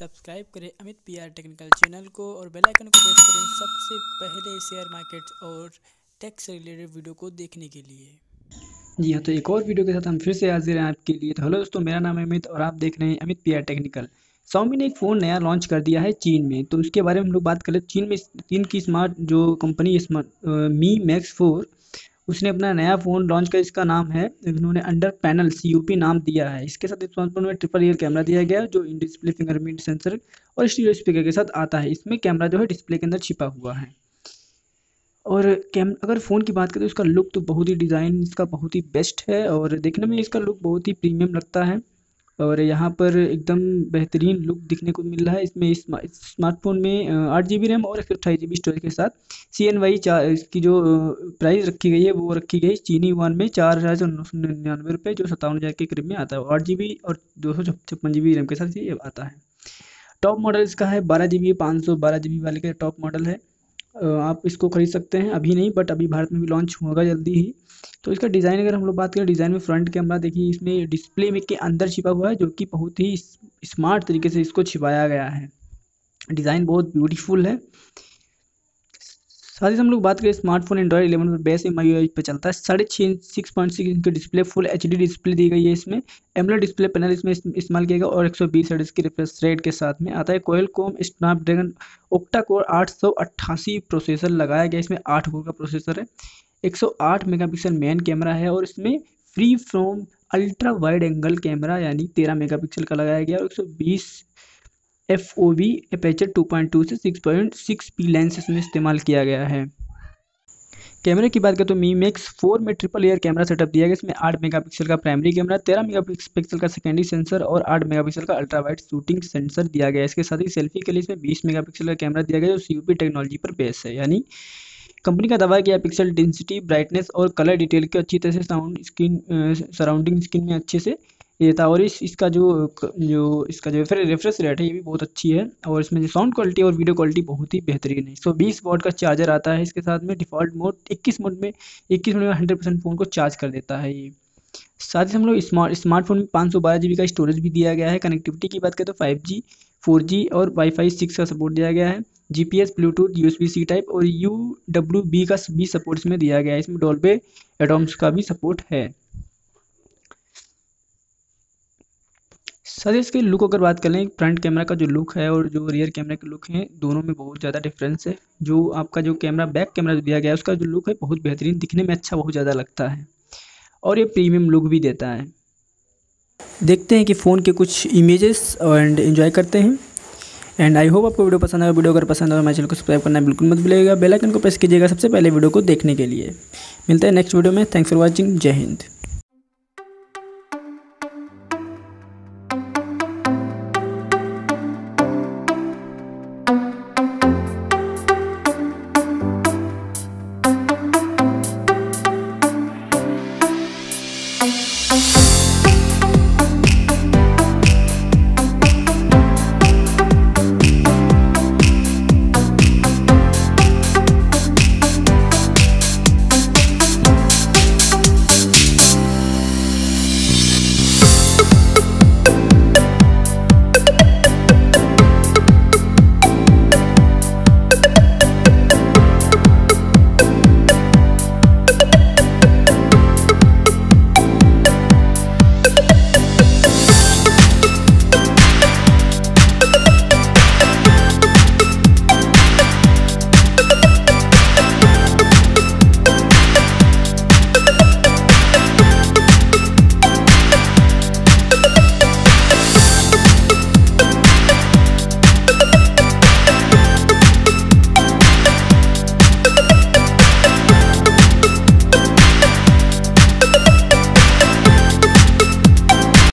Subscribe करें Amit PR technical channel को और बेल आइकन को प्रेस करें सबसे पहले शेयर मार्केट और टेक से रिलेटेड वीडियो को देखने के लिए। जी हाँ, तो एक और वीडियो के साथ हम फिर से हाजिर हैं आपके लिए। तो हेलो दोस्तों, मेरा नाम है अमित और आप देख रहे हैं अमित पीआर टेक्निकल। Xiaomi ने एक फ़ोन नया लॉन्च कर दिया है चीन में, तो उसके बारे में हम लोग बात करें। चीन की स्मार्ट जो कंपनी मी मैक्स 4 उसने अपना नया फ़ोन लॉन्च कर, इसका नाम है, इन्होंने अंडर पैनल CUP नाम दिया है। इसके साथ इस स्मार्टफोन में ट्रिपल ईयर कैमरा दिया गया है जो इन डिस्प्ले फिंगरप्रिंट सेंसर और स्टीरियो स्पीकर के साथ आता है। इसमें कैमरा जो है डिस्प्ले के अंदर छिपा हुआ है। और अगर फ़ोन की बात करें तो इसका लुक तो बहुत ही, डिज़ाइन इसका बहुत ही बेस्ट है और देखने में इसका लुक बहुत ही प्रीमियम लगता है और यहाँ पर एकदम बेहतरीन लुक दिखने को मिल रहा है। इसमें स्मार्टफोन में 8 GB रैम और 128 GB स्टोरेज के साथ CNY 4 इसकी जो प्राइस रखी गई है वो रखी गई चीनी युआन में 4,999 रुपये, जो 57,000 के करीब में आता है। 8 GB और 256 GB रैम के साथ ये आता है। टॉप मॉडल इसका है 12 GB, 512 GB वाले का टॉप मॉडल है। आप इसको खरीद सकते हैं, अभी नहीं बट अभी भारत में भी लॉन्च होगा जल्दी ही। तो इसका डिज़ाइन अगर हम लोग बात करें, डिज़ाइन में फ्रंट कैमरा देखिए, इसमें डिस्प्ले में के अंदर छिपा हुआ है जो कि बहुत ही स्मार्ट तरीके से इसको छिपाया गया है। डिज़ाइन बहुत ब्यूटीफुल है। साथ ही हम लोग बात करें स्मार्टफोन एंड्रॉइड 11 पर बेस MIUI पे चलता है। 6.6 इंच की डिस्प्ले, फुल HD डिस्प्ले दी गई है। इसमें एमोलेड डिस्प्ले पैनल इसमें इस्तेमाल किया गया और 120 हर्ट्ज की रिफ्रेश रेट के साथ में आता है। Qualcomm Snapdragon octa core 888 processor लगाया गया। इसमें 8 कोर का प्रोसेसर है। 108 मेगापिक्सल मेन कैमरा है और इसमें free from ultra wide angle camera यानी 13 मेगापिक्सल का लगाया गया और 120 FOV अपर्चर 2.2 से 6.6p लेंस इसमें इस्तेमाल किया गया है। कैमरे की बात करें तो मी मैक्स 4 में ट्रिपल एयर कैमरा सेटअप दिया गया। इसमें 8 मेगापिक्सल का प्राइमरी कैमरा, 13 मेगापिक्सल का सेकेंडरी सेंसर और 8 मेगापिक्सल का अल्ट्रा वाइड शूटिंग सेंसर दिया गया है। इसके साथ ही सेल्फी के लिए इसमें 20 मेगापिक्सल का कैमरा दिया गया जो CUP टेक्नोलॉजी पर बेस है। यानी कंपनी का दावा है कि पिक्सल डेंसिटी, ब्राइटनेस और कलर डिटेल के अच्छी तरह से सराउंडिंग स्क्रीन में अच्छे से ये था। और इसका जो इसका जो रिफ्रेश रेट है ये भी बहुत अच्छी है और इसमें जो साउंड क्वालिटी और वीडियो क्वालिटी बहुत ही बेहतरीन है। 120 वॉट का चार्जर आता है इसके साथ में। डिफ़ॉल्ट मोड 21 मोड में 100% फ़ोन को चार्ज कर देता है ये। साथ ही हम लोग स्मार्टफोन में 512 GB का स्टोरेज भी दिया गया है। कनेक्टिविटी की बात करें तो 5G, 4G और Wi-Fi 6 का सपोर्ट दिया गया है। GPS, ब्लूटूथ, USB-C टाइप और UWB का भी सपोर्ट इसमें दिया गया है। इसमें डॉल्बे एटॉम्स का भी सपोर्ट है। सर इसके लुक अगर बात करें, फ्रंट कैमरा का जो लुक है और जो रियर कैमरा के लुक है दोनों में बहुत ज़्यादा डिफरेंस है। जो आपका जो कैमरा बैक कैमरा दिया गया है उसका जो लुक है बहुत बेहतरीन, दिखने में अच्छा बहुत ज़्यादा लगता है और ये प्रीमियम लुक भी देता है। देखते हैं कि फ़ोन के कुछ इमेजेस एंड एंजॉय करते हैं। एंड आई होप आपको वीडियो पसंद आएगा। वीडियो अगर पसंद आए तो मेरे चैनल को सब्सक्राइब करना बिल्कुल मत भूलिएगा। बेल आइकन को प्रेस कीजिएगा सबसे पहले वीडियो को देखने के लिए। मिलते हैं नेक्स्ट वीडियो में। Thanks for watching. जय हिंद।